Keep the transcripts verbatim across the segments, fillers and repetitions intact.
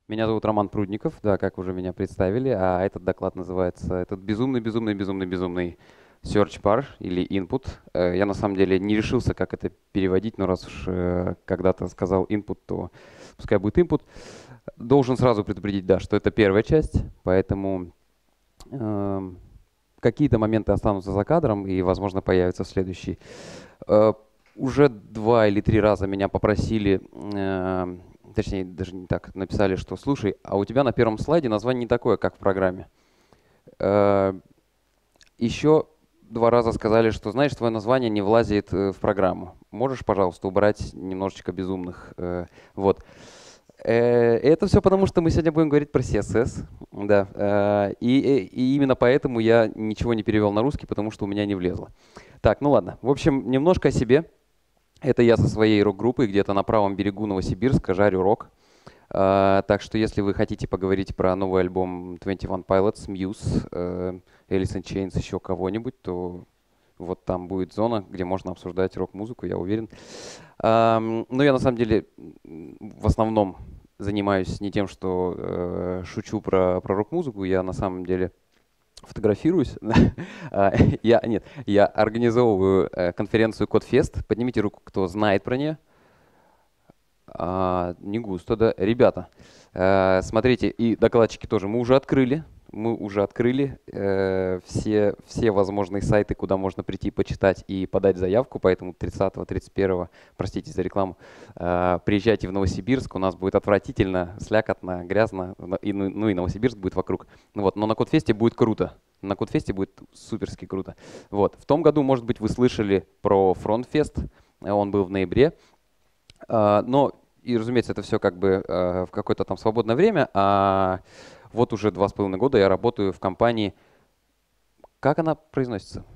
Меня зовут Роман Прудников, да, как уже меня представили, а этот доклад называется этот безумный, безумный, безумный, безумный Search Bar или Input. Э, Я на самом деле не решился, как это переводить, но раз уж э, когда-то сказал Input, то пускай будет Input. Должен сразу предупредить, да, что это первая часть, поэтому эм, какие-то моменты останутся за кадром и, возможно, появятся в следующей. Э, Уже два или три раза меня попросили, э, точнее, даже не так, написали, что слушай, а у тебя на первом слайде название не такое, как в программе. Э, Еще два раза сказали, что знаешь, твое название не влазит э, в программу. Можешь, пожалуйста, убрать немножечко безумных. э, Вот. Э, Это все потому, что мы сегодня будем говорить про си эс эс. Да. э, И, и- и именно поэтому я ничего не перевел на русский, потому что у меня не влезло. Так, ну ладно. В общем, немножко о себе. Это я со своей рок-группой где-то на правом берегу Новосибирска жарю рок. А, так что если вы хотите поговорить про новый альбом Twenty One Pilots, Muse, э, Alice in Chains, еще кого-нибудь, то вот там будет зона, где можно обсуждать рок-музыку, я уверен. Ам, но я на самом деле м, в основном занимаюсь не тем, что э, шучу про, про рок-музыку, я на самом деле фотографируюсь. А, Я, нет, я организовываю э, конференцию Кодфест. Поднимите руку, кто знает про нее. А, не густо, да. Ребята, э, смотрите, и докладчики тоже. Мы уже открыли, мы уже открыли э, все, все возможные сайты, куда можно прийти почитать и подать заявку. Поэтому тридцатого тридцать первого, простите за рекламу, э, приезжайте в Новосибирск. У нас будет отвратительно, слякотно, грязно. но- И, ну, ну и Новосибирск будет вокруг. Ну вот, но на Кодфесте будет круто. На Кодфесте будет суперски круто. Вот. В том году, может быть, вы слышали про Фронтфест. Он был в ноябре. А, Но, и, разумеется, это все как бы э, в какое-то там свободное время. А вот уже два с половиной года я работаю в компании. Как она произносится?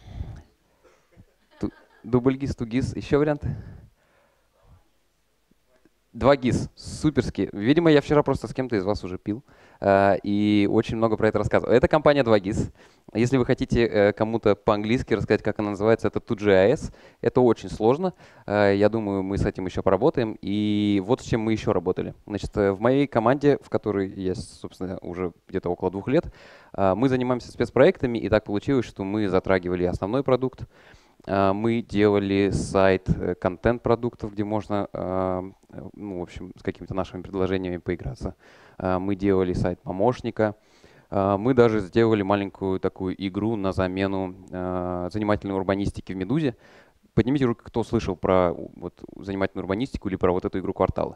Ту- Дубльгиз, тугиз. Еще варианты? Два ГИС, суперски. Видимо, я вчера просто с кем-то из вас уже пил э, и очень много про это рассказывал. Это компания два ГИС. Если вы хотите э, кому-то по-английски рассказать, как она называется, это two G I S. Это очень сложно. Э, я думаю, мы с этим еще поработаем. И вот с чем мы еще работали. Значит, э, в моей команде, в которой я, собственно, уже где-то около двух лет, э, мы занимаемся спецпроектами, и так получилось, что мы затрагивали основной продукт. А, Мы делали сайт э, контент-продуктов, где можно, а, э, ну, в общем, с какими-то нашими предложениями поиграться. А, Мы делали сайт помощника. А, Мы даже сделали маленькую такую игру на замену а, занимательной урбанистики в Медузе. Поднимите руку, кто слышал про у- вот, занимательную урбанистику или про вот эту игру «Кварталы».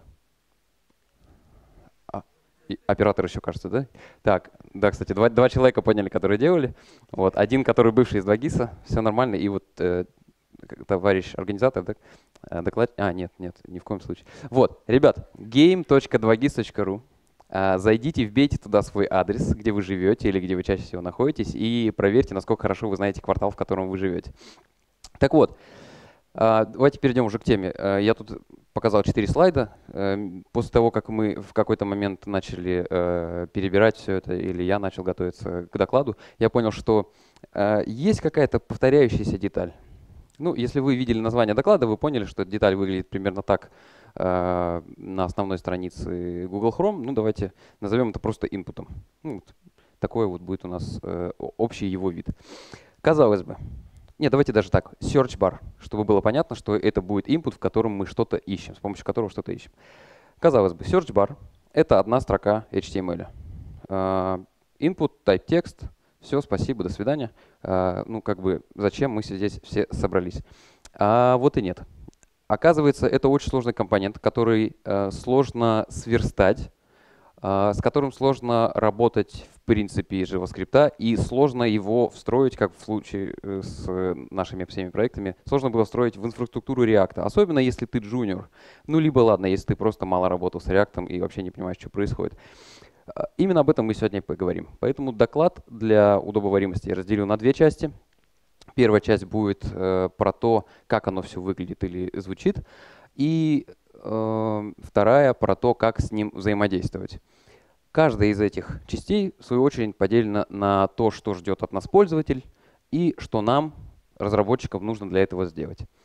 А, и оператор еще, кажется, да? Так, да, кстати, два, два человека поняли, которые делали. Вот, один, который бывший из Двагиса, все нормально, и вот э, как товарищ организатор, да, э, доклад... А, нет, нет, ни в коем случае. Вот, ребят, game точка двагис точка ру. А, Зайдите, вбейте туда свой адрес, где вы живете или где вы чаще всего находитесь, и проверьте, насколько хорошо вы знаете квартал, в котором вы живете. Так вот, а, давайте перейдем уже к теме. А, Я тут показал четыре слайда. Эм, После того, как мы в какой-то момент начали э, перебирать все это, или я начал готовиться к докладу, я понял, что э, есть какая-то повторяющаяся деталь. Ну, если вы видели название доклада, вы поняли, что эта деталь выглядит примерно так э, на основной странице Google Chrome. Ну, давайте назовем это просто инпутом. Ну, вот такой вот будет у нас э, о- общий его вид. Казалось бы. Нет, давайте даже так. Search bar, чтобы было понятно, что это будет input, в котором мы что-то ищем, с помощью которого что-то ищем. Казалось бы, search bar — это одна строка эйч ти эм эль. А, Input, type текст, все, спасибо, до свидания. А, Ну, как бы, зачем мы здесь все собрались? А вот и нет. Оказывается, это очень сложный компонент, который э, сложно сверстать, а, с которым сложно работать в принципе из JavaScript, и сложно его встроить, как в случае э, с э, нашими всеми проектами, сложно было встроить в инфраструктуру React, особенно если ты джуниор. Ну, либо ладно, если ты просто мало работал с React и вообще не понимаешь, что происходит. А, Именно об этом мы сегодня и поговорим. Поэтому доклад для удобоваримости я разделю на две части. Первая часть будет э, про то, как оно все выглядит или звучит, и э, вторая про то, как с ним взаимодействовать. Каждая из этих частей, в свою очередь, поделена на то, что ждет от нас пользователь и что нам, разработчикам, нужно для этого сделать.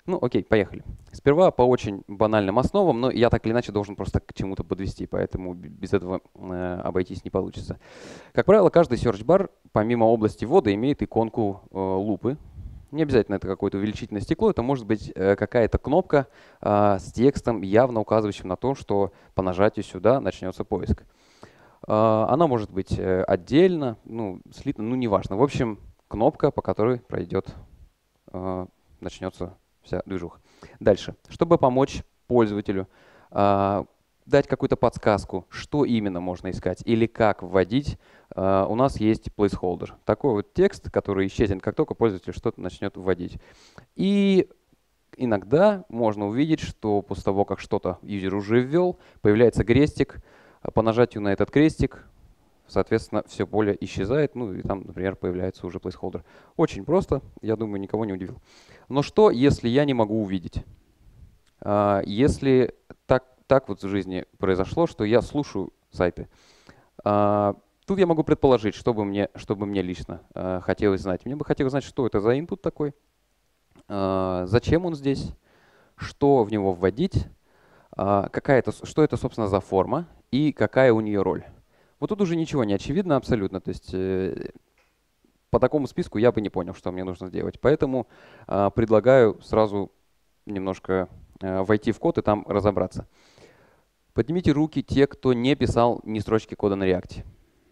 Ну, окей, поехали. Сперва по очень банальным основам, но я так или иначе должен просто к чему-то подвести, поэтому без этого э, обойтись не получится. Как правило, каждый search-бар, помимо области ввода, имеет иконку э, лупы. Не обязательно это какое-то увеличительное стекло, это может быть э, какая-то кнопка э, с текстом, явно указывающим на то, что по нажатию сюда начнется поиск. Э, она может быть э, отдельно, ну, слитно, ну, неважно. В общем, кнопка, по которой пройдет, э, начнется вся движуха. Дальше. Чтобы помочь пользователю, э, дать какую-то подсказку, что именно можно искать или как вводить, э, у нас есть placeholder. Такой вот текст, который исчезнет, как только пользователь что-то начнет вводить. И иногда можно увидеть, что после того, как что-то юзер уже ввел, появляется крестик. По нажатию на этот крестик, соответственно, все поле исчезает, ну и там, например, появляется уже placeholder. Очень просто, я думаю, никого не удивил. Но что, если я не могу увидеть? А, Если так, так вот в жизни произошло, что я слушаю сайты, а, тут я могу предположить, что бы мне, что бы мне лично а, хотелось знать. Мне бы хотелось знать, что это за input такой, а, зачем он здесь, что в него вводить, а, какая это, что это, собственно, за форма и какая у нее роль. Вот тут уже ничего не очевидно абсолютно. То есть э, по такому списку я бы не понял, что мне нужно сделать. Поэтому э, предлагаю сразу немножко э, войти в код и там разобраться. Поднимите руки те, кто не писал ни строчки кода на React.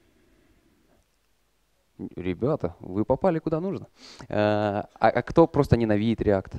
Ребята, вы попали куда нужно. Э, а, а кто просто ненавидит React?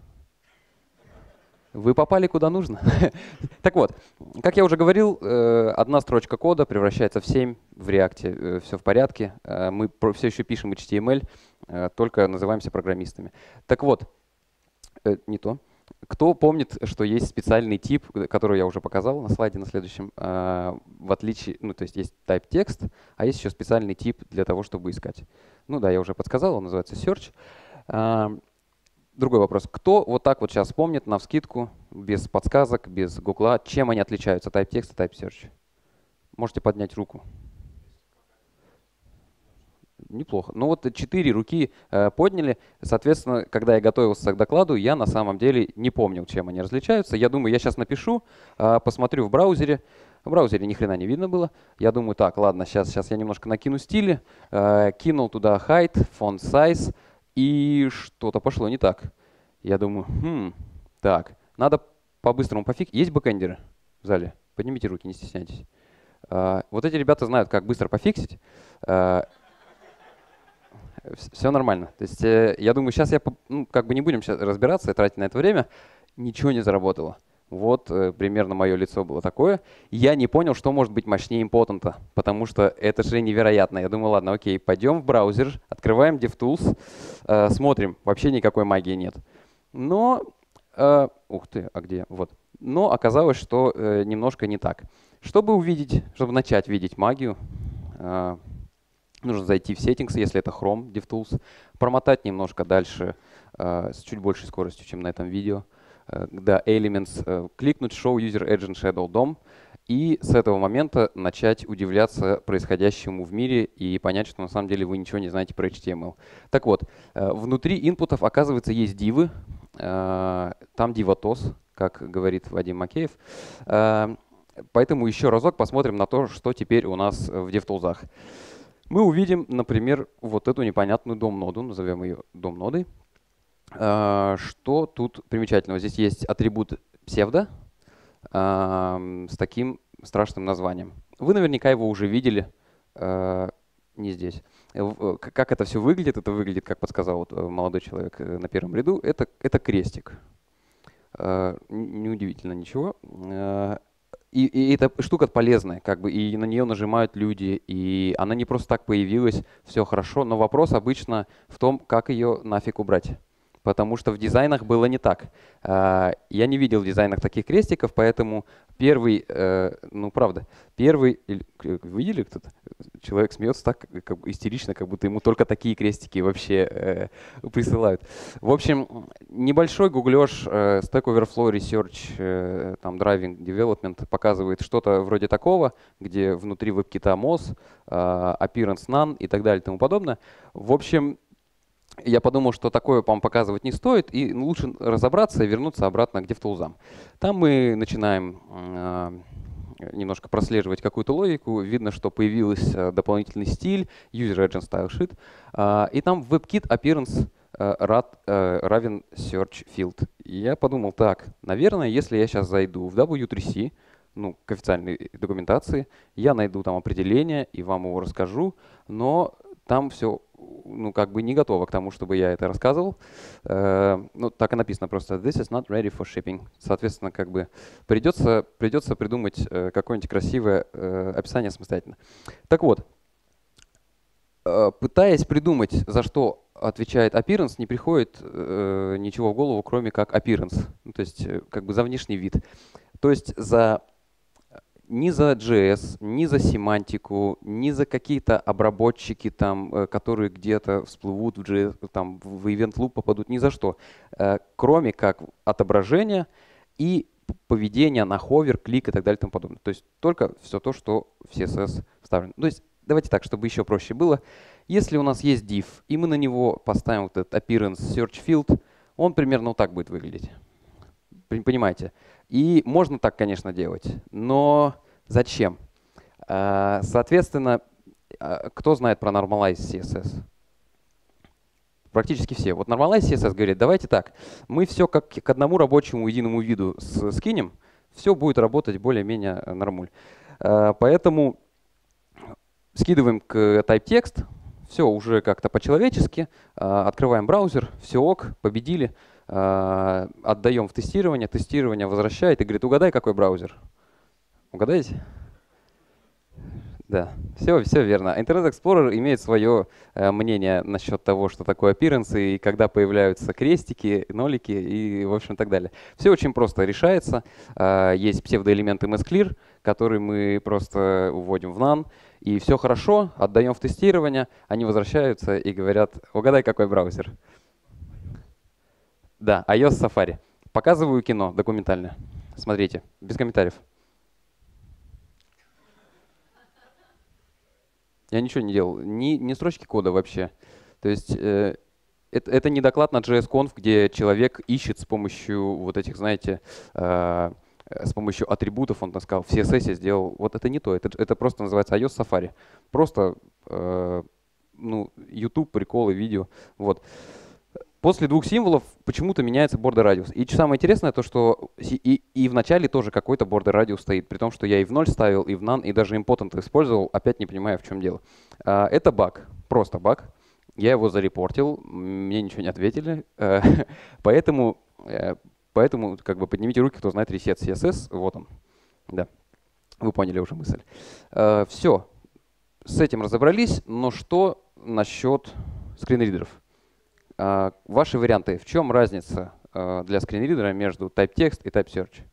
Вы попали куда нужно. Так вот, как я уже говорил, э, одна строчка кода превращается в семь в React. Все в порядке. Э, Мы все еще пишем эйч ти эм эль, э, только называемся программистами. Так вот, э, не то. Кто помнит, что есть специальный тип, который я уже показал на слайде на следующем, э, в отличие, ну то есть есть type текст, а есть еще специальный тип для того, чтобы искать. Ну да, я уже подсказал, он называется search. Э, Другой вопрос. Кто вот так вот сейчас помнит навскидку, без подсказок, без гугла, чем они отличаются, type text и type search? Можете поднять руку. Неплохо. Ну вот четыре руки э, подняли. Соответственно, когда я готовился к докладу, я на самом деле не помнил, чем они различаются. Я думаю, я сейчас напишу, э, посмотрю в браузере. В браузере ни хрена не видно было. Я думаю, так, ладно, сейчас, сейчас я немножко накину стили, э, кинул туда height, font size, и что-то пошло не так. Я думаю, хм, так, надо по-быстрому пофиг. Есть бэкэндеры в зале? Поднимите руки, не стесняйтесь. Э, вот эти ребята знают, как быстро пофиксить. Э, Все нормально. То есть э, я думаю, сейчас я ну, как бы не будем сейчас разбираться и тратить на это время. Ничего не заработало. Вот э, примерно мое лицо было такое. Я не понял, что может быть мощнее импотента, потому что это же невероятно. Я думаю, ладно, окей, пойдем в браузер, открываем DevTools, э, смотрим. Вообще никакой магии нет. Но, э, ух ты, а где? Вот. Но оказалось, что э, немножко не так. Чтобы увидеть, чтобы начать видеть магию, э, нужно зайти в Settings, если это Chrome, DevTools, промотать немножко дальше э, с чуть большей скоростью, чем на этом видео. Э, до Elements, э, кликнуть Show User Agent Shadow дом и с этого момента начать удивляться происходящему в мире и понять, что на самом деле вы ничего не знаете про эйч ти эм эл. Так вот, э, внутри инпутов, оказывается, есть дивы. Э, там дивотос, как говорит Вадим Макеев. Э, поэтому еще разок посмотрим на то, что теперь у нас в DevTools. Мы увидим, например, вот эту непонятную дом-ноду, назовем ее дом-нодой. Что тут примечательного? Здесь есть атрибут псевдо с таким страшным названием. Вы наверняка его уже видели, не здесь. Как это все выглядит? Это выглядит, как подсказал вот молодой человек на первом ряду, это, это крестик. Неудивительно ничего. И, и эта штука полезная, как бы, и на нее нажимают люди, и она не просто так появилась, все хорошо, но вопрос обычно в том, как ее нафиг убрать. Потому что в дизайнах было не так. Я не видел в дизайнах таких крестиков, поэтому первый, ну правда, первый, видели кто-то? Человек смеется так как бы истерично, как будто ему только такие крестики вообще присылают. В общем, небольшой гуглеж Stack Overflow Research, там Driving Development показывает что-то вроде такого, где внутри WebKit моз, Appearance None и так далее и тому подобное. В общем, я подумал, что такое, по-моему, показывать не стоит, и лучше разобраться и вернуться обратно к DevTools. Там мы начинаем э, немножко прослеживать какую-то логику. Видно, что появился дополнительный стиль, User Agent Style Sheet. Э, и там в WebKit Appearance э, рад, э, равен Search Field. И я подумал, так, наверное, если я сейчас зайду в дабл ю три си, ну, к официальной документации, я найду там определение и вам его расскажу, но там все, ну, как бы не готово к тому, чтобы я это рассказывал. Э, ну, так и написано просто «This is not ready for shipping». Соответственно, как бы придется, придется придумать э, какое-нибудь красивое э, описание самостоятельно. Так вот, э, пытаясь придумать, за что отвечает appearance, не приходит э, ничего в голову, кроме как appearance, ну, то есть э, как бы за внешний вид. То есть за ни за джей эс, ни за семантику, ни за какие-то обработчики, там, которые где-то всплывут в джей эс, там, в event loop попадут, ни за что. Кроме как отображения и поведения на ховер, клик и так далее и тому подобное. То есть только все то, что в си эс эс вставлено. То есть давайте так, чтобы еще проще было. Если у нас есть div, и мы на него поставим вот этот appearance search field, он примерно вот так будет выглядеть. Понимаете? И можно так, конечно, делать, но зачем? Соответственно, кто знает про Normalize си эс эс? Практически все. Вот Normalize си эс эс говорит, давайте так, мы все как к одному рабочему единому виду скинем, все будет работать более-менее нормуль. Поэтому скидываем к type text, все уже как-то по-человечески, открываем браузер, все ок, победили. Отдаем в тестирование, тестирование возвращает и говорит, угадай, какой браузер. Угадаете? Да, все, все верно. Internet Explorer имеет свое э, мнение насчет того, что такое appearance, и когда появляются крестики, нолики и, в общем, так далее. Все очень просто решается. Э, есть псевдоэлемент эм эс Clear, который мы просто уводим в none, и все хорошо, отдаем в тестирование, они возвращаются и говорят, угадай, какой браузер. Да, iOS Safari. Показываю кино документальное. Смотрите, без комментариев. Я ничего не делал, ни, ни строчки кода вообще. То есть э, это, это не доклад на джей эс конф, где человек ищет с помощью вот этих, знаете, э, с помощью атрибутов, он там сказал, в си эс эс сделал. Вот это не то, это, это просто называется iOS Safari. Просто э, ну, YouTube, приколы, видео. Вот. После двух символов почему-то меняется border radius. И самое интересное то, что и, и в начале тоже какой-то border radius стоит, при том, что я и в ноль ставил, и в none, и даже important использовал, опять не понимаю, в чем дело. Это баг, просто баг. Я его зарепортил, мне ничего не ответили. Поэтому, поэтому как бы поднимите руки, кто знает reset си эс эс. Вот он. Да, вы поняли уже мысль. Все, с этим разобрались, но что насчет скринридеров? Ваши варианты. В чем разница для скринридера между TypeText и TypeSearch?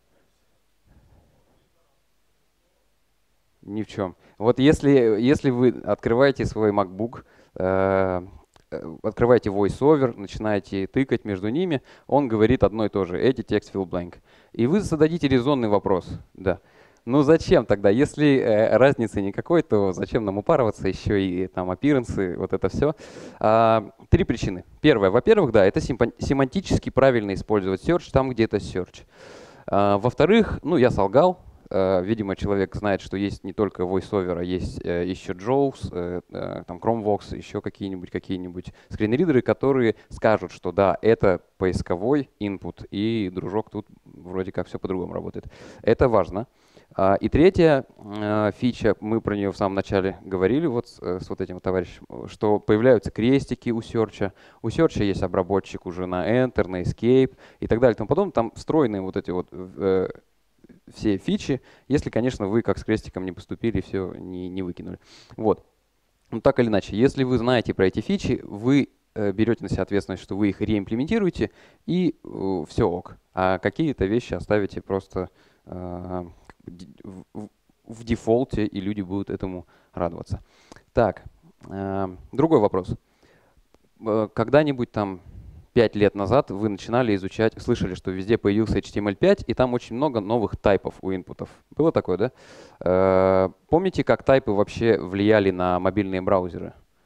Ни в чем. Вот если, если вы открываете свой MacBook, э, открываете VoiceOver, начинаете тыкать между ними, он говорит одно и то же. Edit text fill blank. И вы зададите резонный вопрос. Да. Ну зачем тогда? Если э, разницы никакой, то зачем нам упарываться, еще и там аппирансы, вот это все. А, три причины. Первое. Во-первых, да, это семантически правильно использовать search там, где это search. А, во-вторых, ну я солгал. А, видимо, человек знает, что есть не только VoiceOver, а есть э, еще Jaws, э, э, там ChromeVox, еще какие-нибудь какие-нибудь скринридеры, которые скажут, что да, это поисковой input, и, дружок, тут вроде как все по-другому работает. Это важно. И третья фича, мы про нее в самом начале говорили вот с, с вот этим товарищем, что появляются крестики у серча. У серча есть обработчик уже на Enter, на Escape и так далее и тому подобное. Там встроены вот эти вот э, все фичи, если, конечно, вы как с крестиком не поступили, все не, не выкинули. Вот. Ну так или иначе, если вы знаете про эти фичи, вы э, берете на себя ответственность, что вы их реимплементируете, и э, все ок. А какие-то вещи оставите просто э, В, в дефолте, и люди будут этому радоваться. Так, э, другой вопрос. Когда-нибудь там пять лет назад вы начинали изучать, слышали, что везде появился эйч ти эм эль пять, и там очень много новых тайпов у инпутов. Было такое, да? Э, помните, как тайпы вообще влияли на мобильные браузеры?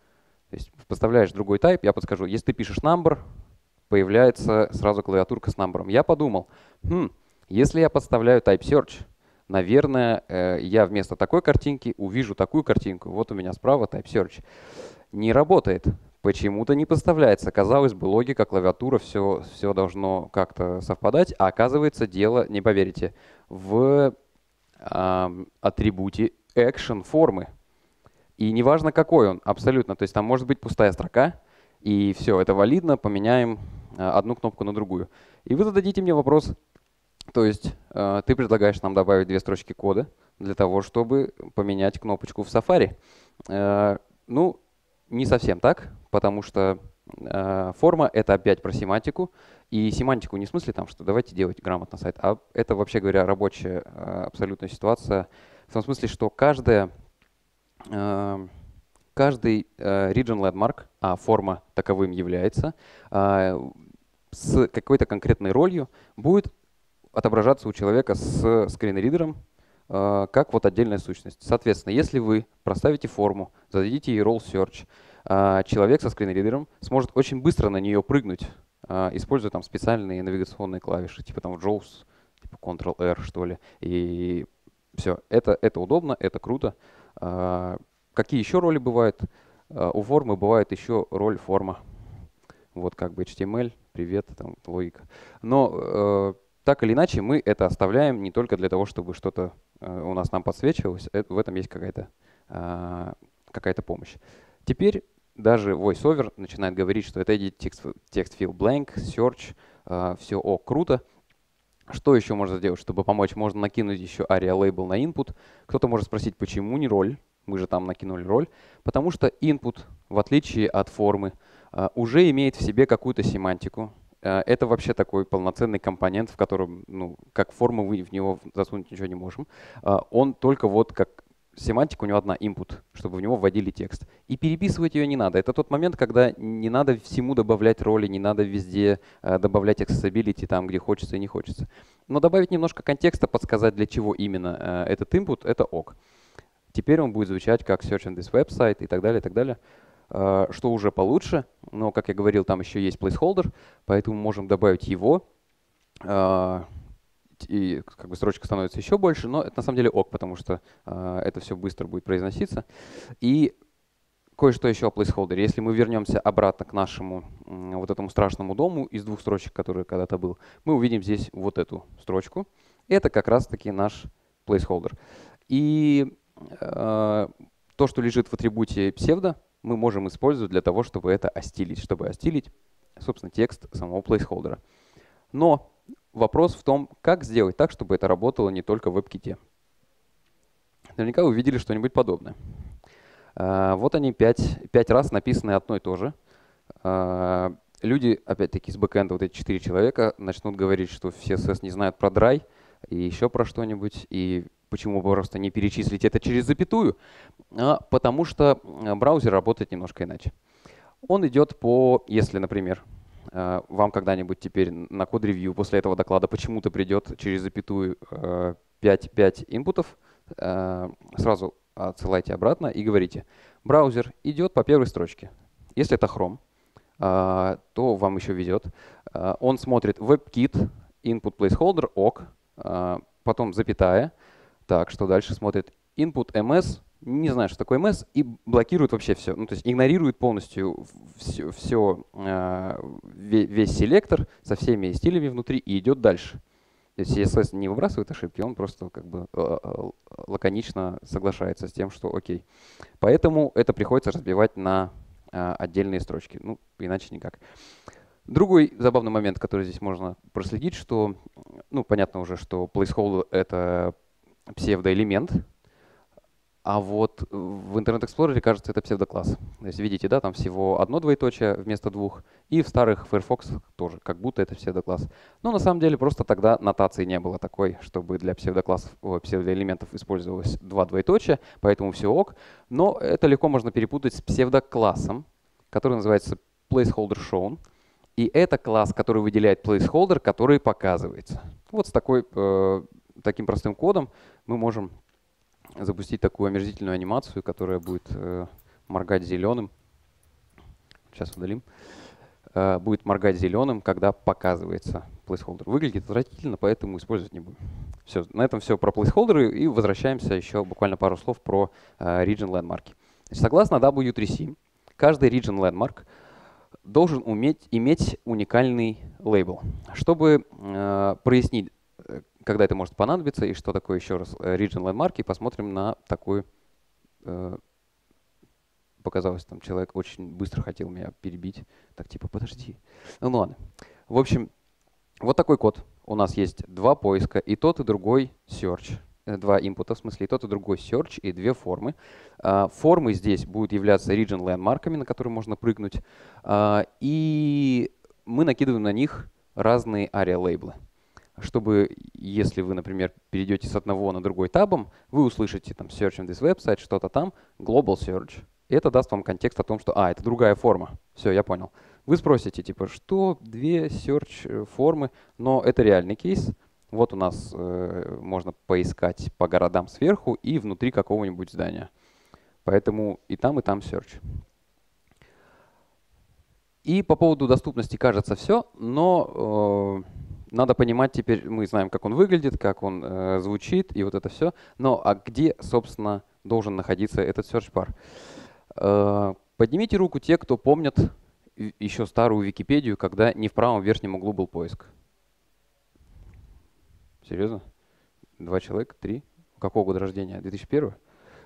То есть поставляешь другой type, я подскажу, если ты пишешь number, появляется сразу клавиатурка с number. Я подумал, хм, если я подставляю type search, наверное, э, я вместо такой картинки увижу такую картинку. Вот у меня справа type search. Не работает. Почему-то не подставляется. Казалось бы, логика, клавиатура, все, все должно как-то совпадать, а оказывается дело, не поверите, в э, атрибуте action формы. И неважно какой он, абсолютно. То есть там может быть пустая строка, и все, это валидно, поменяем э, одну кнопку на другую. И вы зададите мне вопрос, то есть э, ты предлагаешь нам добавить две строчки кода для того, чтобы поменять кнопочку в Safari. Э, ну, не совсем так, потому что э, форма — это опять про семантику. И семантику не в смысле там, что давайте делать грамотно сайт, а это, вообще говоря, рабочая э, абсолютная ситуация. В том смысле, что каждая, э, каждый э, region landmark, а форма таковым является, э, с какой-то конкретной ролью будет отображаться у человека с скринридером э, как вот отдельная сущность. Соответственно, если вы проставите форму, зададите ей role search, э, человек со скринридером сможет очень быстро на нее прыгнуть, э, используя там специальные навигационные клавиши, типа там Jaws, типа контрол-эр, что ли. И все, это, это удобно, это круто. Э, какие еще роли бывают? Э, у формы бывает еще роль форма. Вот как бы эйч ти эм эль, привет, там логика. Но э, так или иначе, мы это оставляем не только для того, чтобы что-то э, у нас нам подсвечивалось, это, в этом есть какая-то э, какая-то помощь. Теперь даже VoiceOver начинает говорить, что это text, text field blank, search, э, все о, круто. Что еще можно сделать, чтобы помочь? Можно накинуть еще aria label на input. Кто-то может спросить, почему не роль? Мы же там накинули роль. Потому что input, в отличие от формы, Uh, уже имеет в себе какую-то семантику. Uh, это вообще такой полноценный компонент, в котором, ну, как форма, мы в него засунуть ничего не можем. Uh, он только вот как семантика, у него одна input, чтобы в него вводили текст. И переписывать ее не надо. Это тот момент, когда не надо всему добавлять роли, не надо везде uh, добавлять accessibility там, где хочется и не хочется. Но добавить немножко контекста, подсказать, для чего именно uh, этот input, это ок. Теперь он будет звучать как search on this website и так далее, и так далее. Uh, что уже получше, но, как я говорил, там еще есть placeholder, поэтому можем добавить его, uh, и как бы строчка становится еще больше, но это на самом деле ок, потому что uh, это все быстро будет произноситься. И кое-что еще о placeholder. Если мы вернемся обратно к нашему uh, вот этому страшному дому из двух строчек, который когда-то был, мы увидим здесь вот эту строчку. Это как раз-таки наш placeholder. И uh, то, что лежит в атрибуте pseudo, мы можем использовать для того, чтобы это остилить, чтобы остилить, собственно, текст самого плейсхолдера. Но вопрос в том, как сделать так, чтобы это работало не только в WebKit. Наверняка вы видели что-нибудь подобное. Вот они пять, пять раз написаны одно и то же. Люди, опять-таки, с бэкэнда, вот эти четыре человека, начнут говорить, что все эс эс не знают про dry и еще про что-нибудь, и почему бы просто не перечислить это через запятую? А, потому что браузер работает немножко иначе. Он идет по, если, например, вам когда-нибудь теперь на код-ревью после этого доклада почему-то придет через запятую пять, пять инпутов, сразу отсылайте обратно и говорите, браузер идет по первой строчке. Если это Chrome, то вам еще везет. Он смотрит WebKit, input placeholder, ок, потом запятая. Так, что дальше смотрит input эм эс, не знаю, что такое эм эс, и блокирует вообще все. Ну, то есть игнорирует полностью все, все, весь селектор со всеми стилями внутри и идет дальше. То есть си эс эс не выбрасывает ошибки, он просто как бы лаконично соглашается с тем, что окей. Поэтому это приходится разбивать на отдельные строчки. Ну, иначе никак. Другой забавный момент, который здесь можно проследить, что, ну, понятно уже, что placeholder — это псевдоэлемент, а вот в Internet Explorer, кажется, это псевдокласс. То есть видите, да, там всего одно двоеточие вместо двух, и в старых Firefox тоже, как будто это псевдокласс. Но на самом деле просто тогда нотации не было такой, чтобы для псевдоклассов, о, псевдоэлементов использовалось два двоеточия, поэтому все ок. Но это легко можно перепутать с псевдоклассом, который называется placeholder shown. И это класс, который выделяет placeholder, который показывается. Вот с такой, э, таким простым кодом мы можем запустить такую омерзительную анимацию, которая будет э, моргать зеленым. сейчас удалим, э, будет моргать зеленым, когда показывается placeholder. Выглядит отвратительно, поэтому использовать не будем. Все, на этом все про placeholder, и возвращаемся еще буквально пару слов про э, region landmark. Значит, согласно дабл ю три си, каждый region landmark должен уметь иметь уникальный лейбл. Чтобы э, прояснить, когда это может понадобиться и что такое еще раз region landmark, посмотрим на такую. Э, показалось, там человек очень быстро хотел меня перебить. Так типа, подожди. Ну ладно. В общем, вот такой код. У нас есть два поиска, и тот, и другой search. Два инпута, в смысле, и тот, и другой search, и две формы. Uh, формы здесь будут являться region landmark'ами, на которые можно прыгнуть. Uh, и мы накидываем на них разные aria-лейблы. Чтобы, если вы, например, перейдете с одного на другой табом, вы услышите там search on this website, что-то там, global search. И это даст вам контекст о том, что, а, это другая форма. Все, я понял. Вы спросите, типа, что две search формы, но это реальный кейс. Вот у нас э, можно поискать по городам сверху и внутри какого-нибудь здания. Поэтому и там, и там search. И по поводу доступности кажется все, но э, надо понимать теперь, мы знаем, как он выглядит, как он э, звучит и вот это все. Но а где, собственно, должен находиться этот search bar? Э, поднимите руку те, кто помнят еще старую Википедию, когда не в правом верхнем углу был поиск. Серьезно? Два человека? Три? Какого года рождения? две тысячи первый?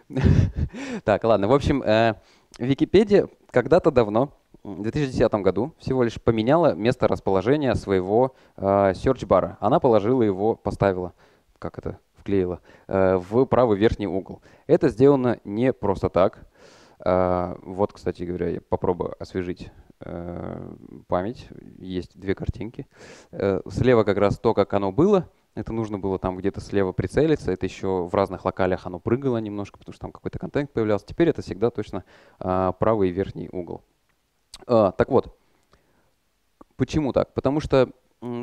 Так, ладно. В общем, Википедия когда-то давно, в две тысячи десятом году, всего лишь поменяла место расположения своего search-бара. Она положила его, поставила, как это, вклеила, в правый верхний угол. Это сделано не просто так. Вот, кстати говоря, я попробую освежить память. Есть две картинки. Слева как раз то, как оно было. Это нужно было там где-то слева прицелиться. Это еще в разных локалях оно прыгало немножко, потому что там какой-то контент появлялся. Теперь это всегда точно а, правый верхний угол. А, так вот, почему так? Потому что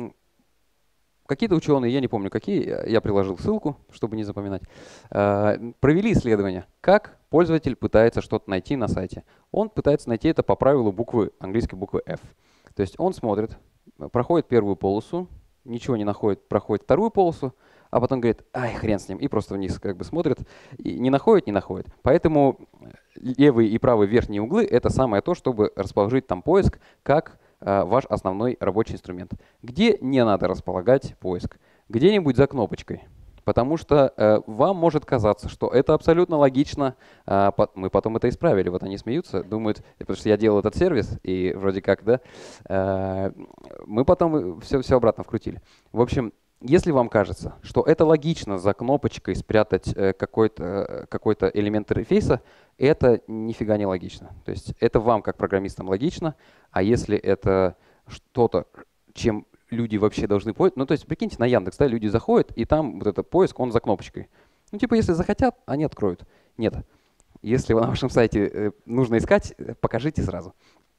какие-то ученые, я не помню какие, я приложил ссылку, чтобы не запоминать, а, провели исследование, как пользователь пытается что-то найти на сайте. Он пытается найти это по правилу буквы, английской буквы F. То есть он смотрит, проходит первую полосу, ничего не находит, проходит вторую полосу, а потом говорит, ай, хрен с ним, и просто вниз как бы смотрит, и не находит, не находит. Поэтому левые и правые верхние углы — это самое то, чтобы расположить там поиск как а, ваш основной рабочий инструмент. Где не надо располагать поиск? Где-нибудь за кнопочкой. Потому что э, вам может казаться, что это абсолютно логично. Э, по, мы потом это исправили. Вот они смеются, думают, потому что я делал этот сервис, и вроде как, да, э, мы потом все, все обратно вкрутили. В общем, если вам кажется, что это логично за кнопочкой спрятать э, какой-то какой-то элемент интерфейса, это нифига не логично. То есть это вам, как программистам, логично, а если это что-то, чем люди вообще должны поиск. Ну, то есть, прикиньте, на Яндекс, да, люди заходят, и там вот этот поиск, он за кнопочкой. Ну, типа, если захотят, они откроют. Нет. Если на вашем сайте э, нужно искать, покажите сразу.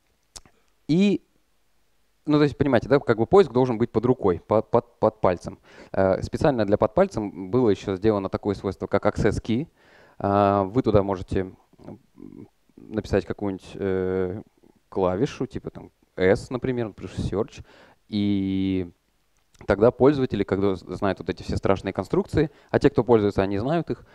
И, ну, то есть, понимаете, да, как бы поиск должен быть под рукой, под, под, под пальцем. Э, специально для под пальцем было еще сделано такое свойство, как access key. Э, вы туда можете написать какую-нибудь э, клавишу, типа там S, например, search. И тогда пользователи, когда знают вот эти все страшные конструкции, а те, кто пользуется, они знают их,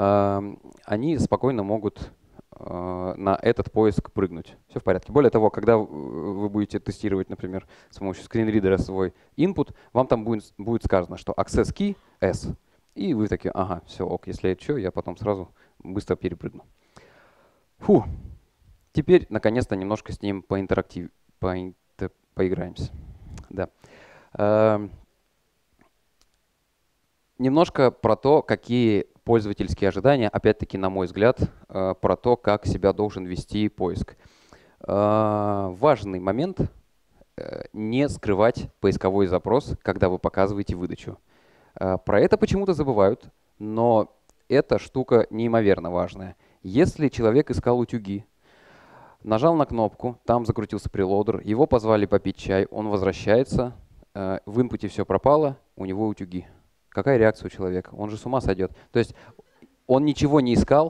они спокойно могут на этот поиск прыгнуть. Все в порядке. Более того, когда вы будете тестировать, например, с помощью скринридера свой input, вам там будет, будет сказано, что access key S. И вы такие, ага, все, ок, если это что, я потом сразу быстро перепрыгну. Фу. Теперь, наконец-то, немножко с ним поинтерактив, поинтер, поиграемся. Да. Э, немножко про то, какие пользовательские ожидания, опять-таки, на мой взгляд, э, про то, как себя должен вести поиск. Э, важный момент э, — не скрывать поисковой запрос, когда вы показываете выдачу. Э, про это почему-то забывают, но эта штука неимоверно важная. Если человек искал утюги, нажал на кнопку, там закрутился прелодер, его позвали попить чай, он возвращается, э, в инпуте все пропало, у него утюги. Какая реакция у человека? Он же с ума сойдет. То есть он ничего не искал,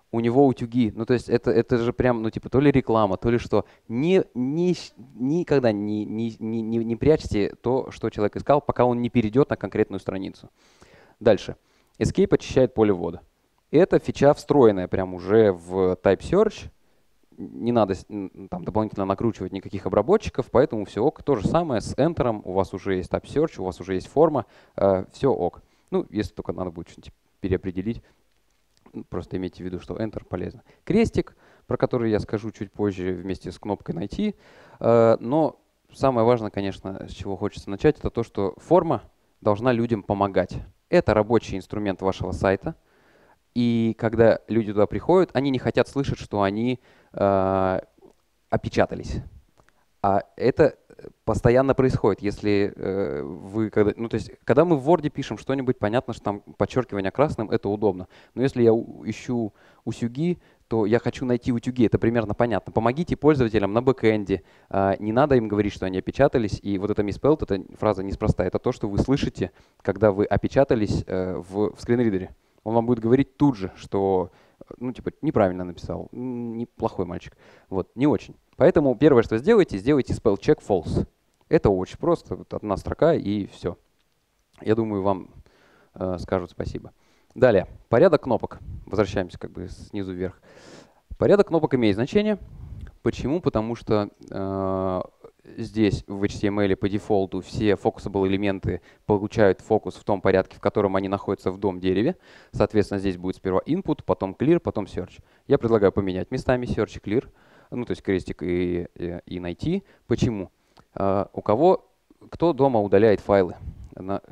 у него утюги. Ну, то есть это, это же прям, ну, типа, то ли реклама, то ли что. Не, не, никогда не, не, не, не не прячьте то, что человек искал, пока он не перейдет на конкретную страницу. Дальше. Escape очищает поле ввода. Это фича встроенная прям уже в Type Search. Не надо там дополнительно накручивать никаких обработчиков, поэтому все ок. То же самое с Enter, у вас уже есть Type Search, у вас уже есть форма, э, все ок. Ну, если только надо будет что-нибудь переопределить, просто имейте в виду, что Enter полезно. Крестик, про который я скажу чуть позже вместе с кнопкой «Найти». Э, но самое важное, конечно, с чего хочется начать, это то, что форма должна людям помогать. Это рабочий инструмент вашего сайта. И когда люди туда приходят, они не хотят слышать, что они э, опечатались. А это постоянно происходит, если э, вы, когда, ну то есть, когда мы в Word пишем что-нибудь, понятно, что там подчеркивание красным, это удобно. Но если я у, ищу утюги, то я хочу найти утюги, это примерно понятно. Помогите пользователям на бэкэнде, э, не надо им говорить, что они опечатались. И вот это misspelled, эта фраза неспроста, это то, что вы слышите, когда вы опечатались э, в, в скринридере. Он вам будет говорить тут же, что, ну, типа, неправильно написал, неплохой мальчик. Вот, не очень. Поэтому первое, что сделайте, сделайте spell check false. Это очень просто, вот одна строка и все. Я думаю, вам э, скажут спасибо. Далее, порядок кнопок. Возвращаемся как бы снизу вверх. Порядок кнопок имеет значение. Почему? Потому что э, здесь в эйч ти эм эль по дефолту все focusable элементы получают фокус в том порядке, в котором они находятся в дом дереве. Соответственно, здесь будет сперва input, потом clear, потом search. Я предлагаю поменять местами search и clear, ну то есть крестик и, и, и найти. Почему? Uh, у кого, кто дома удаляет файлы на,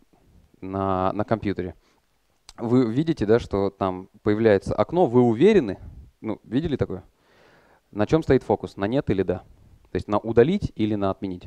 на, на компьютере? Вы видите, да, что там появляется окно, вы уверены? Ну, видели такое? На чем стоит фокус? На нет или да? То есть на удалить или на отменить?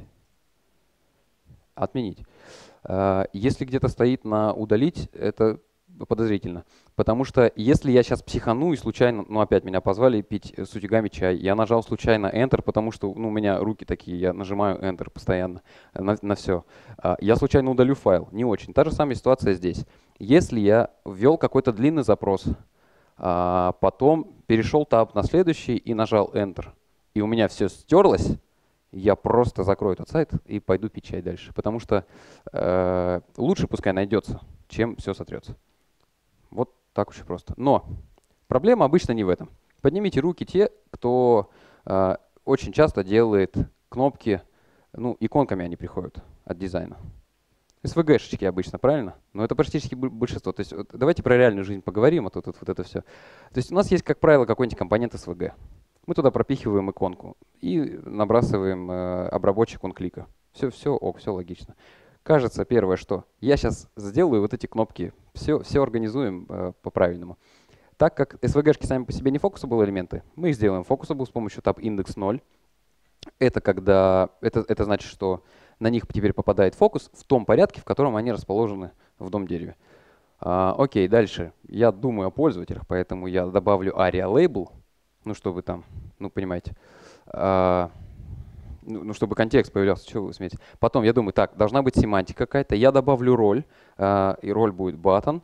Отменить. Если где-то стоит на удалить, это подозрительно. Потому что если я сейчас психану и случайно, ну опять меня позвали пить с утюгами чай, я нажал случайно Enter, потому что ну, у меня руки такие, я нажимаю Enter постоянно на, на все. Я случайно удалю файл. Не очень. Та же самая ситуация здесь. Если я ввел какой-то длинный запрос, а потом перешел таб на следующий и нажал Enter, и у меня все стерлось, я просто закрою этот сайт и пойду пить чай дальше. Потому что э, лучше пускай найдется, чем все сотрется. Вот так очень просто. Но проблема обычно не в этом. Поднимите руки те, кто э, очень часто делает кнопки, ну, иконками они приходят от дизайна. эс ви джи-шечки обычно, правильно? Но это практически большинство. То есть вот, давайте про реальную жизнь поговорим, а то тут вот это все. То есть у нас есть, как правило, какой-нибудь компонент эс ви джи. Мы туда пропихиваем иконку и набрасываем э, обработчик он-клика. Все, все ок, все логично. Кажется, первое, что я сейчас сделаю вот эти кнопки, все, все организуем э, по-правильному. Так как эс ви джи-шки сами по себе не focusable элементы, мы их сделаем focusable с помощью tab index ноль. Это, когда, это, это значит, что на них теперь попадает фокус в том порядке, в котором они расположены в дом дереве. А, окей, дальше. Я думаю о пользователях, поэтому я добавлю aria label, ну, чтобы там, ну, понимаете, а, ну, чтобы контекст появлялся, что вы смеете. Потом я думаю, так, должна быть семантика какая-то, я добавлю роль, а, и роль будет button.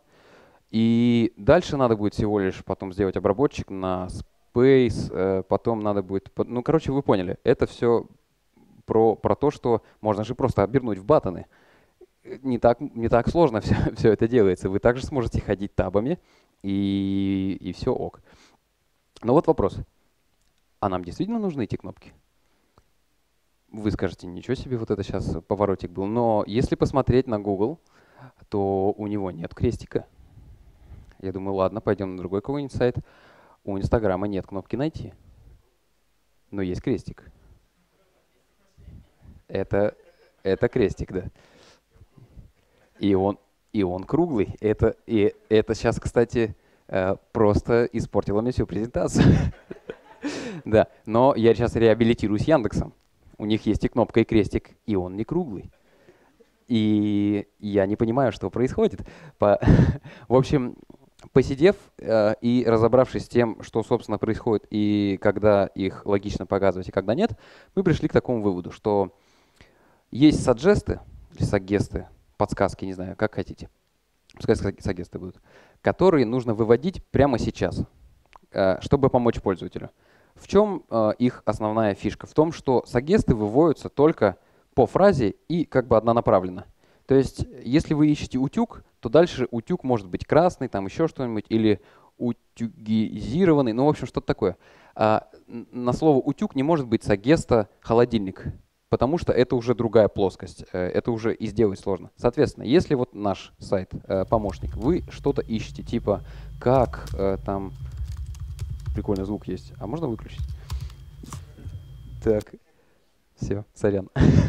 И дальше надо будет всего лишь потом сделать обработчик на space, потом надо будет, ну, короче, вы поняли, это все про, про то, что можно же просто обернуть в баттоны. Не так, не так сложно все, все это делается. Вы также сможете ходить табами, и, и все ок. Но вот вопрос. А нам действительно нужны эти кнопки? Вы скажете, ничего себе, вот это сейчас поворотик был. Но если посмотреть на Google, то у него нет крестика. Я думаю, ладно, пойдем на другой какой-нибудь сайт. У Инстаграма нет кнопки «Найти», но есть крестик. Это, это крестик, да. И он, и он круглый. Это, и это сейчас, кстати, просто испортило мне всю презентацию. Да, но я сейчас реабилитируюсь Яндексом. У них есть и кнопка, и крестик, и он не круглый. И я не понимаю, что происходит. В общем, посидев э, и разобравшись с тем, что, собственно, происходит, и когда их логично показывать, и когда нет, мы пришли к такому выводу, что есть саджесты, или саггесты, подсказки, не знаю, как хотите, пускай саггесты будут, которые нужно выводить прямо сейчас. чтобы помочь пользователю. В чем их основная фишка? В том, что сагесты выводятся только по фразе и как бы однонаправленно. То есть, если вы ищете утюг, то дальше утюг может быть красный, там еще что-нибудь, или утюгизированный, ну, в общем, что-то такое. А на слово утюг не может быть сагеста холодильник, потому что это уже другая плоскость, это уже и сделать сложно. Соответственно, если вот наш сайт, помощник, вы что-то ищете, типа как там, прикольный звук есть, а можно выключить? Так, все, сорян.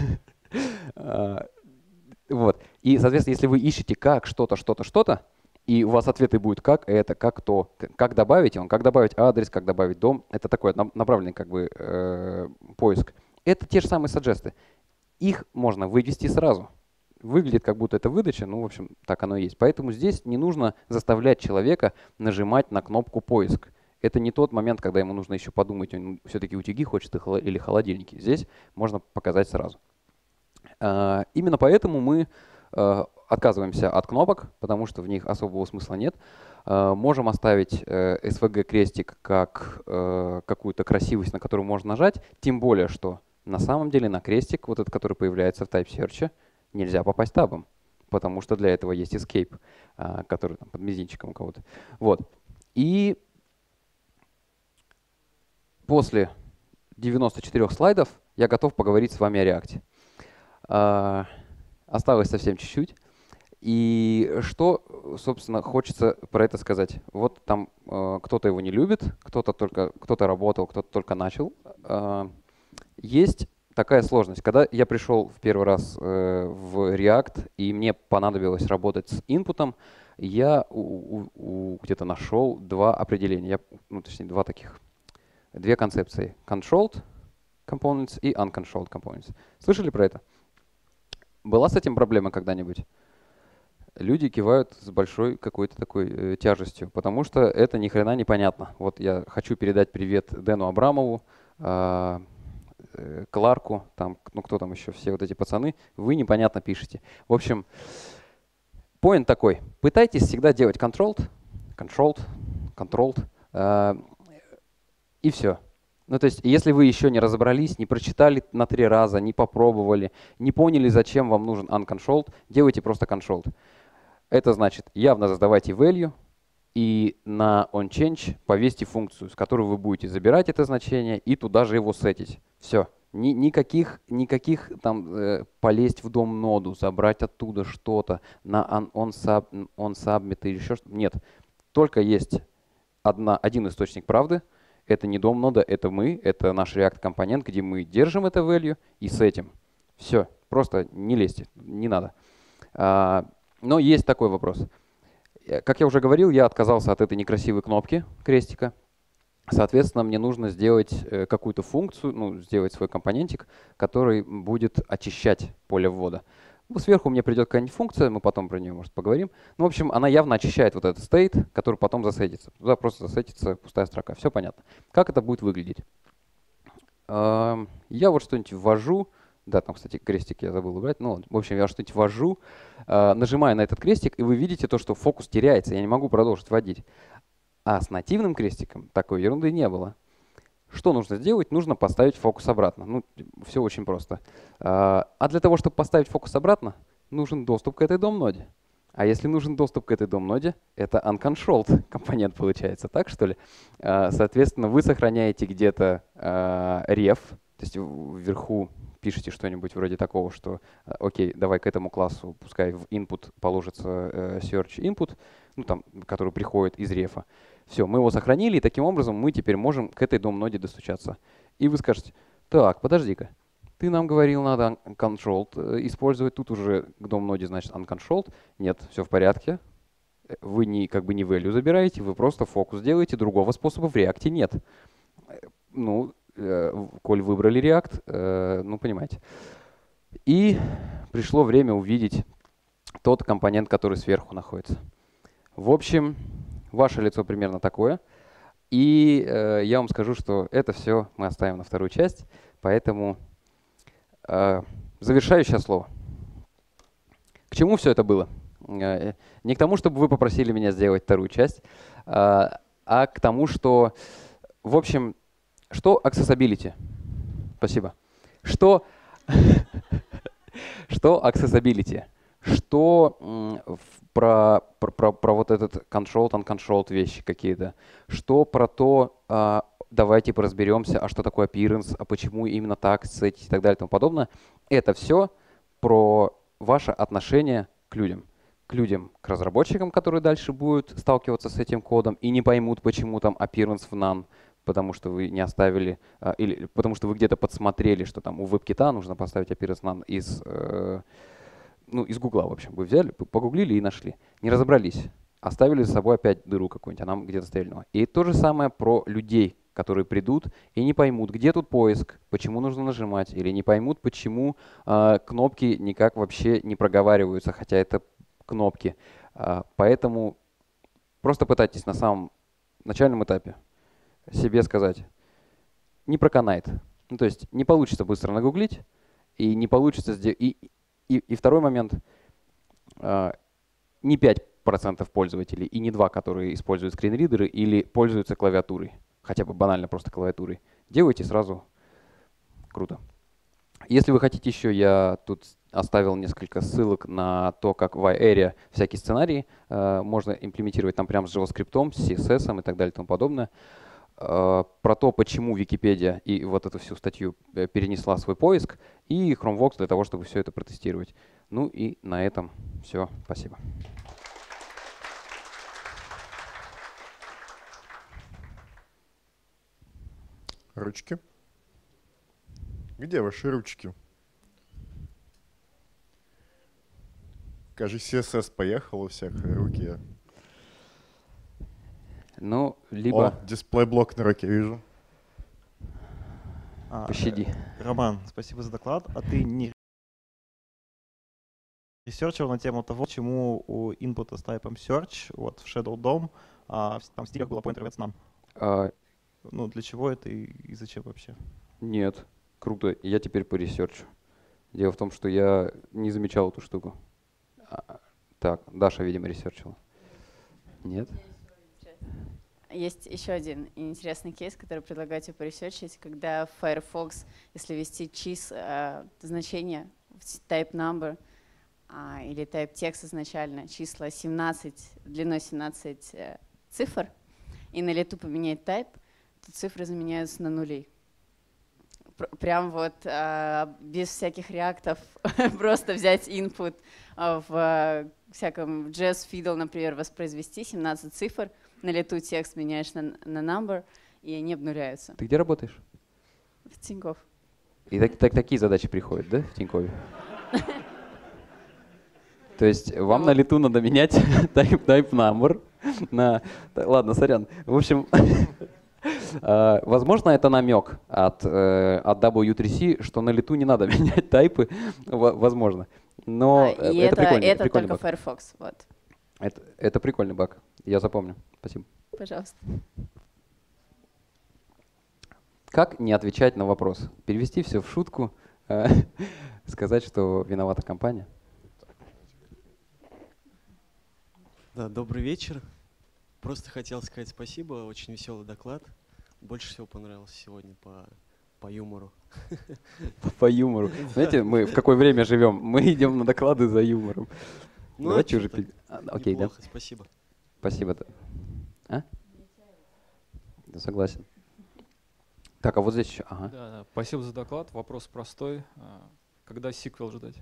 Вот. И, соответственно, если вы ищете как что-то, что-то, что-то, и у вас ответы будут как это, как то, как добавить он, как добавить адрес, как добавить дом, это такой направленный как бы э, поиск. Это те же самые саджесты. Их можно вывести сразу. Выглядит как будто это выдача, ну, в общем, так оно и есть. Поэтому здесь не нужно заставлять человека нажимать на кнопку поиск. Это не тот момент, когда ему нужно еще подумать, он все-таки утюги хочет или холодильники. Здесь можно показать сразу. Именно поэтому мы отказываемся от кнопок, потому что в них особого смысла нет. Можем оставить эс ви джи-крестик как какую-то красивость, на которую можно нажать, тем более, что на самом деле на крестик, вот этот, который появляется в TypeSearch, нельзя попасть табом, потому что для этого есть escape, который там под мизинчиком у кого-то. Вот. И после девяноста четырёх слайдов я готов поговорить с вами о React. Uh, осталось совсем чуть-чуть. И что, собственно, хочется про это сказать? Вот там uh, кто-то его не любит, кто-то только кто-то работал, кто-то только начал. Uh, есть такая сложность. Когда я пришел в первый раз uh, в React, и мне понадобилось работать с инпутом, я где-то нашел два определения, я, ну, точнее, два таких, две концепции. Controlled components и uncontrolled components. Слышали про это? Была с этим проблема когда-нибудь? Люди кивают с большой какой-то такой э, тяжестью, потому что это ни хрена не понятно. Вот я хочу передать привет Дэну Абрамову, э, э, Кларку, там, ну кто там еще, все вот эти пацаны. Вы непонятно пишете. В общем, поинт такой. Пытайтесь всегда делать controlled, controlled, controlled, э, и все. Ну, то есть, если вы еще не разобрались, не прочитали на три раза, не попробовали, не поняли, зачем вам нужен uncontrolled, делайте просто controlled. Это значит, явно задавайте value и на onChange повесьте функцию, с которой вы будете забирать это значение и туда же его сетить. Все. Ни, никаких, никаких там э, полезть в дом-ноду, забрать оттуда что-то на onSubmit on, on или еще что-то. Нет. Только есть одна, один источник правды. Это не дом-нода, это мы, это наш React-компонент, где мы держим это value и сетим. Все, просто не лезьте, не надо. А, но есть такой вопрос. Как я уже говорил, я отказался от этой некрасивой кнопки крестика. Соответственно, мне нужно сделать какую-то функцию, ну, сделать свой компонентик, который будет очищать поле ввода. Сверху мне придет какая-нибудь функция, мы потом про нее, может, поговорим. Ну, в общем, она явно очищает вот этот state, который потом засетится. Туда просто засетится пустая строка. Все понятно. Как это будет выглядеть? Я вот что-нибудь ввожу. Да, там, кстати, крестик я забыл убрать. Ну, в общем, я что-нибудь ввожу, нажимаю на этот крестик, и вы видите то, что фокус теряется. Я не могу продолжить вводить. А с нативным крестиком такой ерунды не было. Что нужно сделать? Нужно поставить фокус обратно. Ну, все очень просто. А для того, чтобы поставить фокус обратно, нужен доступ к этой дом-ноде. А если нужен доступ к этой дом-ноде, это uncontrolled компонент получается, так что ли? Соответственно, вы сохраняете где-то ref, то есть вверху пишете что-нибудь вроде такого, что окей, давай к этому классу, пускай в input положится search input, ну, там, который приходит из рефа. Все, мы его сохранили, и таким образом мы теперь можем к этой дом-ноде достучаться. И вы скажете, так, подожди-ка, ты нам говорил, надо uncontrolled использовать, тут уже к дом-ноде значит uncontrolled. Нет, все в порядке. Вы не, как бы не value забираете, вы просто фокус делаете, другого способа в React нет. Ну, э, коль выбрали React, э, ну, понимаете. И пришло время увидеть тот компонент, который сверху находится. В общем, ваше лицо примерно такое. И э, я вам скажу, что это все мы оставим на вторую часть. Поэтому э, завершающее слово. К чему все это было? Э, не к тому, чтобы вы попросили меня сделать вторую часть. Э, а к тому, что, в общем, что accessibility? Спасибо. Что, что accessibility? Что про, про, про, про вот этот controlled, uncontrolled вещи какие-то? Что про то, а, давайте разберемся, а что такое appearance, а почему именно так, сетить и так далее и тому подобное? Это все про ваше отношение к людям. К людям, к разработчикам, которые дальше будут сталкиваться с этим кодом и не поймут, почему там appearance в none, потому что вы не оставили, а, или потому что вы где-то подсмотрели, что там у WebKit нужно поставить appearance none из, э, ну, из Гугла, в общем. Вы взяли, погуглили и нашли. Не разобрались. Оставили за собой опять дыру какую-нибудь, она где-то стрельнула. И то же самое про людей, которые придут и не поймут, где тут поиск, почему нужно нажимать, или не поймут, почему э, кнопки никак вообще не проговариваются, хотя это кнопки. Э, поэтому просто пытайтесь на самом начальном этапе себе сказать, не проканает. Ну, то есть не получится быстро нагуглить, и не получится сделать. И, и, и второй момент, э, не пять процентов пользователей и не два, которые используют скринридеры или пользуются клавиатурой, хотя бы банально просто клавиатурой. Делайте сразу. Круто. Если вы хотите еще, я тут оставил несколько ссылок на то, как в iAria всякие сценарии э, можно имплементировать там прямо с JavaScript, с си эс эс и так далее и тому подобное. Э, про то, почему Википедия и вот эту всю статью перенесла свой поиск, и Chromevox для того, чтобы все это протестировать. Ну и на этом все. Спасибо. Ручки. Где ваши ручки? Кажется, си эс эс поехал у всех, руки. Ну, либо... О, дисплей-блок на руке вижу. А, Пощади. Роман, спасибо за доклад. А ты не ресерчил на тему того, почему у инпута с тайпом search вот в Shadow дом а, там в стилях было pointer with none? А, Ну, для чего это и, и зачем вообще? нет. Круто. Я теперь по ресерчу. Дело в том, что я не замечал эту штуку. А, так, Даша, видимо, ресерчила. Нет? Есть еще один интересный кейс, который предлагаю тебе поресерчить, когда в Firefox, если ввести чиз, э, значение, type number э, или type text изначально, числа семнадцать, длиной семнадцать э, цифр, и на лету поменять type, то цифры заменяются на нули. Прям вот э, без всяких реактов просто взять input э, в э, всяком jazz fiddle, например, воспроизвести семнадцать цифр, на лету текст меняешь на, на number, и они обнуляются. Ты где работаешь? В Тинькофф. И так, так, такие задачи приходят, да, в Тинькове? То есть вам на лету надо менять type, type number на... Ладно, сорян. В общем, возможно, это намек от, от дабл ю три си, что на лету не надо менять тайпы, возможно. Но И это, это, прикольный, это прикольный только баг. Firefox. Вот. Это, это прикольный баг. Я запомню. Спасибо. Пожалуйста. Как не отвечать на вопрос? Перевести все в шутку, э, сказать, что виновата компания. Да, добрый вечер. Просто хотел сказать спасибо, очень веселый доклад. Больше всего понравился сегодня по, по юмору. По юмору. Знаете, мы в какое время живем? Мы идем на доклады за юмором. Ну, Давайте а уже... чё пи- так? А, Окей, да? Неплохо, спасибо. Спасибо. да. А? Да, согласен. Так, а вот здесь еще. Ага. Да, да. Спасибо за доклад. Вопрос простой. А, Когда сиквел ждать?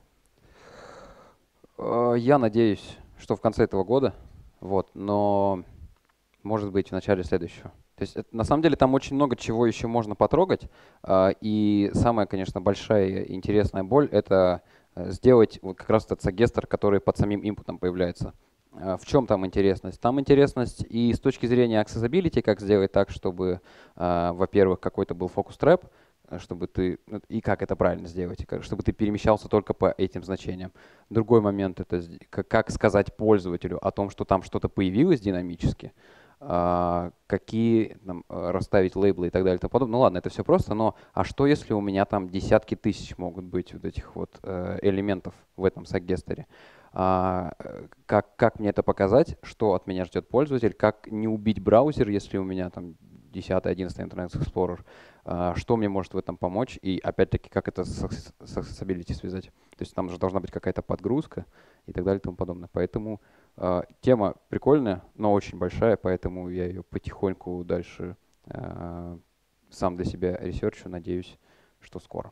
Э, Я надеюсь, что в конце этого года, вот, но может быть в начале следующего. То есть это- на самом деле там очень много чего еще можно потрогать, а, и самая, конечно, большая и интересная боль — это э, сделать вот как раз этот сагестер, который под самим инпутом появляется. А, В чем там интересность? Там интересность и с точки зрения accessibility, как сделать так, чтобы, а, во-первых, какой-то был фокус-трэп, чтобы ты, ну, и как это правильно сделать, и как- чтобы ты перемещался только по этим значениям. Другой момент — это сд- как как сказать пользователю о том, что там что-то появилось динамически. а, какие там, а, расставить лейблы и так далее и тому подобное. Ну ладно, это все просто, но а что если у меня там десятки тысяч могут быть вот этих вот э, элементов в этом саггестере? А, э, как, как мне это показать, что от меня ждет пользователь, как не убить браузер, если у меня там десятый, одиннадцатый Internet Explorer, а, что мне может в этом помочь, и опять-таки, как это с access- с accessibility связать. То есть там же должна быть какая-то подгрузка и так далее и тому подобное. Поэтому а, тема прикольная, но очень большая, поэтому я ее потихоньку дальше а, сам для себя ресерчу, надеюсь, что скоро.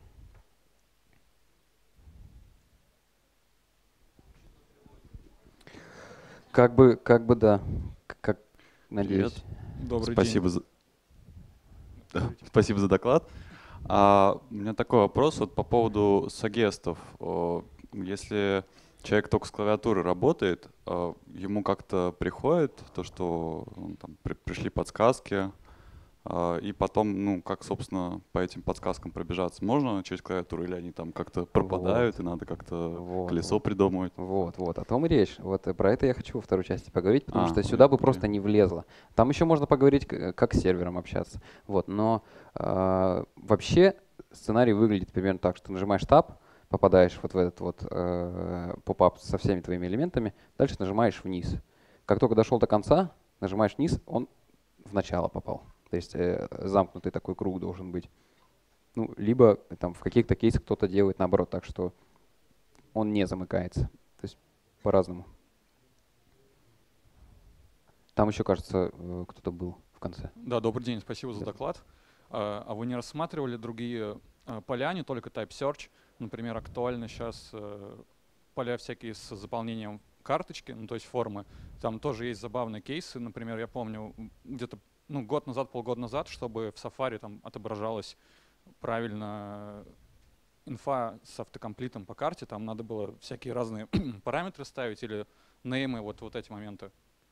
Как бы, как бы да, к- как, надеюсь. Добрый Спасибо день. за, да, спасибо за доклад. А, у меня такой вопрос вот по поводу сагестов. О, Если человек только с клавиатуры работает, а, ему как-то приходит то, что ну, там, при- пришли подсказки, а, и потом, ну, как, собственно, по этим подсказкам пробежаться? Можно через клавиатуру, или они там как-то пропадают, и надо как-то Вот, колесо вот. придумывать? Вот, вот, о том и речь. Вот э, про это я хочу во второй части поговорить, потому А, что сюда бы окей. просто не влезло. Там еще можно поговорить, к- как с сервером общаться. Вот, но э, вообще сценарий выглядит примерно так, что ты нажимаешь Tab, попадаешь вот в этот вот э, поп-ап со всеми твоими элементами, дальше нажимаешь вниз. Как только дошел до конца, нажимаешь вниз, он в начало попал. То есть э, замкнутый такой круг должен быть. Ну, либо там в каких-то кейсах кто-то делает наоборот так, что он не замыкается. То есть по-разному. Там еще, кажется, э, кто-то был в конце. Да, добрый день, спасибо за Да. доклад. А а вы не рассматривали другие а, поля, не только Type Search? Например, актуально сейчас поля всякие с заполнением карточки, ну то есть формы. Там тоже есть забавные кейсы. Например, я помню м, где-то ну, год назад, полгода назад, чтобы в Safari там отображалась правильно инфа с автокомплитом по карте, там надо было всякие разные параметры ставить или неймы, вот, вот эти моменты.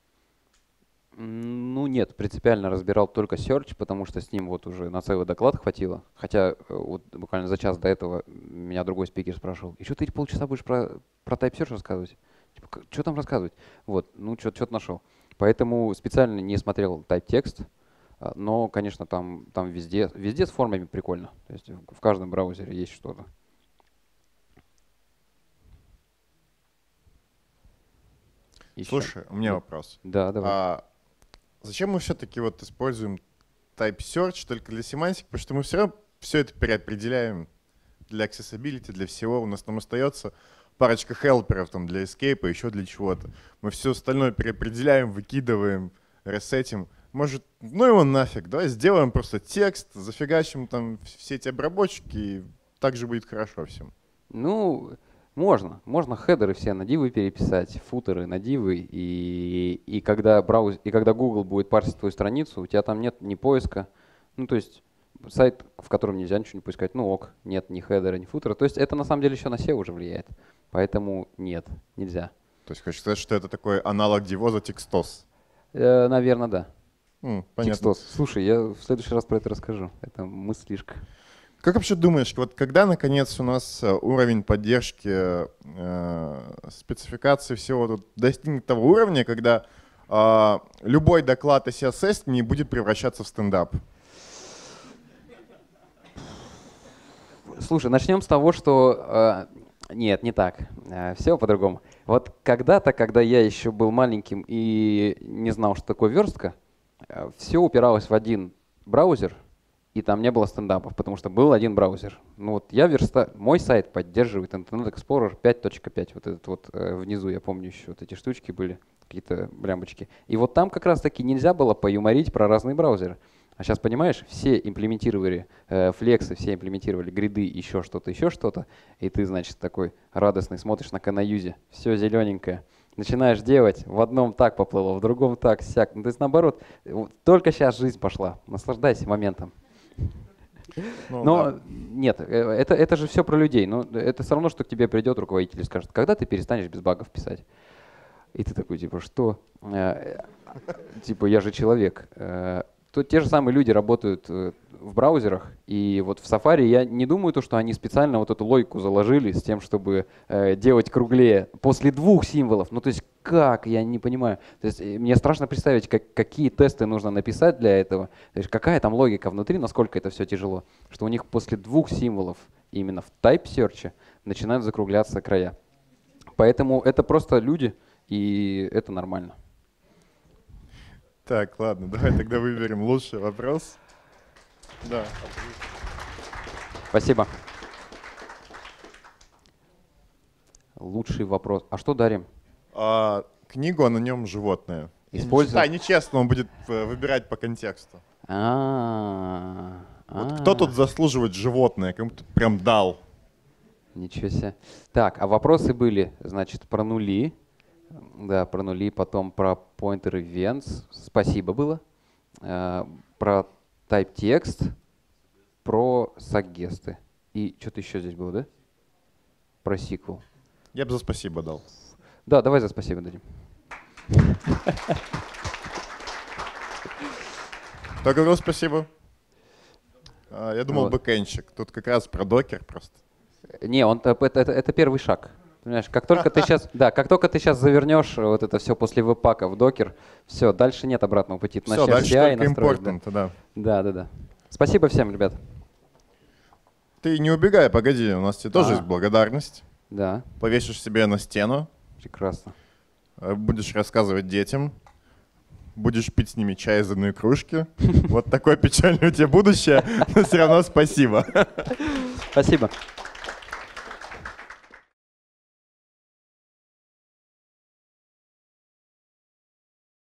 М, Ну нет, принципиально разбирал только Search, потому что с ним вот уже на целый доклад хватило. Хотя э, вот буквально за час до этого меня другой спикер спрашивал, и что ты полчаса будешь про, про Type Search рассказывать? Типа, что там рассказывать? Вот, ну что-то нашел. Поэтому специально не смотрел Type Text, а, но, конечно, там, там везде, везде с формами прикольно. То есть в в каждом браузере есть что-то. Еще. Слушай, у меня Да. вопрос. Да, давай. А зачем мы все-таки вот используем Type Search только для семантики? Потому что мы все равно все это переопределяем для accessibility, для всего. У нас там остается парочка хелперов там, для escape, еще для чего-то. Мы все остальное переопределяем, выкидываем, ресетим. Может, ну его нафиг, давай сделаем просто текст, зафигачим там все эти обработчики, и так же будет хорошо всем. Ну, можно. Можно хедеры все на дивы переписать, футеры на дивы, и, и, когда брауз, и когда Google будет парсить твою страницу, у тебя там нет ни поиска. Ну, то есть сайт, в котором нельзя ничего не поискать, ну ок, нет ни хедера, ни футера. То есть это на самом деле еще на сео уже влияет. Поэтому нет, нельзя. То есть хочешь сказать, что это такой аналог дивоза текстос? Э, наверное, да. М, понятно. Текстос. Слушай, я в следующий раз про это расскажу. Это мыслишка. Как вообще думаешь, вот когда наконец у нас э, уровень поддержки э, спецификации всего тут достигнет того уровня, когда э, любой доклад о си эс эс не будет превращаться в стендап? Слушай, начнем с того, что... э, нет, не так. Все по-другому. Вот когда-то, когда я еще был маленьким и не знал, что такое верстка, все упиралось в один браузер, и там не было стендапов, потому что был один браузер. Ну вот я верста... Мой сайт поддерживает Internet Explorer пять точка пять. Вот этот вот э, внизу, я помню, еще вот эти штучки были, какие-то блямбочки. И вот там как раз-таки нельзя было поюморить про разные браузеры. А сейчас, понимаешь, все имплементировали э, флексы, все имплементировали гриды, еще что-то, еще что-то. И ты, значит, такой радостный смотришь на канаюзе, все зелененькое. Начинаешь делать, в одном так поплыло, в другом так, сяк. Ну, то есть наоборот, вот только сейчас жизнь пошла. Наслаждайся моментом. Ну, Но да. нет, э, это, это же все про людей. Но это все равно, что к тебе придет руководитель и скажет, когда ты перестанешь без багов писать? И ты такой, типа, что? Э, Типа, я же человек. Э, то те же самые люди работают э, в браузерах, и вот в Safari я не думаю, то, что они специально вот эту логику заложили с тем, чтобы э, делать круглее после двух символов. Ну то есть как, я не понимаю. То есть э, мне страшно представить, как, какие тесты нужно написать для этого. То есть какая там логика внутри, насколько это все тяжело, что у них после двух символов именно в type search начинают закругляться края. Поэтому это просто люди, и это нормально. Так, ладно, давай тогда выберем лучший вопрос. Да. Спасибо. Лучший вопрос. А что дарим? А, книгу, а на нем животное. Используем? Да, нечестно, он будет э, выбирать по контексту. А, Вот кто тут заслуживает животное, кому-то прям дал. Ничего себе. Так, а вопросы были, значит, про нули. Да, про нули, потом про pointer events. Спасибо было. Э, Про type text, про саггесты. И что-то еще здесь было, да? Про сиквел. Я бы за спасибо дал. Да, давай за спасибо дадим. Кто говорил спасибо? А, я думал, Вот. бэкэндчик. Тут как раз про докер просто. Не, он, это, это, это первый шаг. Понимаешь, как только ты сейчас, да, как только ты сейчас завернешь вот это все после веб-пака в докер, все, дальше нет обратного пути. Ты Все, начнешь дальше си ай только настроить, да. important, да. Да, да, да. Спасибо всем, ребят. Ты не убегай, погоди, у нас тебе тоже А. есть благодарность. Да, Повесишь себе на стену, прекрасно. э, будешь рассказывать детям, будешь пить с ними чай из одной кружки. Вот такое печальное у тебя будущее, но все равно спасибо. Спасибо.